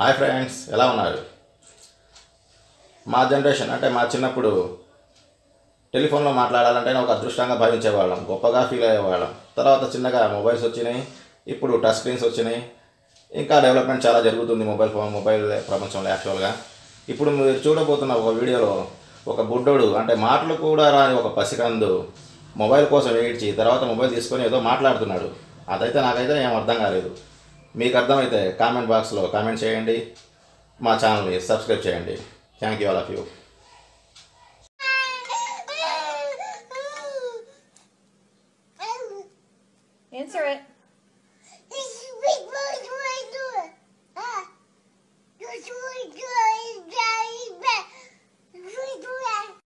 Hi friends, ఎలా ఉన్నారు? మా జనరేషన్ అంటే మా చిన్నప్పుడు టెలిఫోన్లో మాట్లాడాలంటే ఒక అదృష్టంగా భావించేవాళ్ళం, గొప్పగా ఫీల్ అయ్యేవాళ్ళం. తర్వాత చిన్నగా మొబైల్స్ వచ్చినాయి, ఇప్పుడు టచ్ స్క్రీన్స్ వచ్చినాయి. ఇంకా డెవలప్మెంట్ చాలా జరుగుతుంది మొబైల్ ప్రపంచంలో. యాక్చువల్గా ఇప్పుడు మీరు చూడబోతున్న ఒక వీడియోలో ఒక బుడ్డోడు, అంటే మాటలు కూడా రాని ఒక పసికందు మొబైల్ కోసం ఏడ్చి తర్వాత మొబైల్ తీసుకొని ఏదో మాట్లాడుతున్నాడు. అదైతే నాకైతే ఏం అర్థం కాలేదు. మీకు అర్థమైతే కామెంట్ బాక్స్లో కామెంట్ చేయండి, మా ఛానల్ని సబ్స్క్రైబ్ చేయండి. Thank you all of you. Answer it.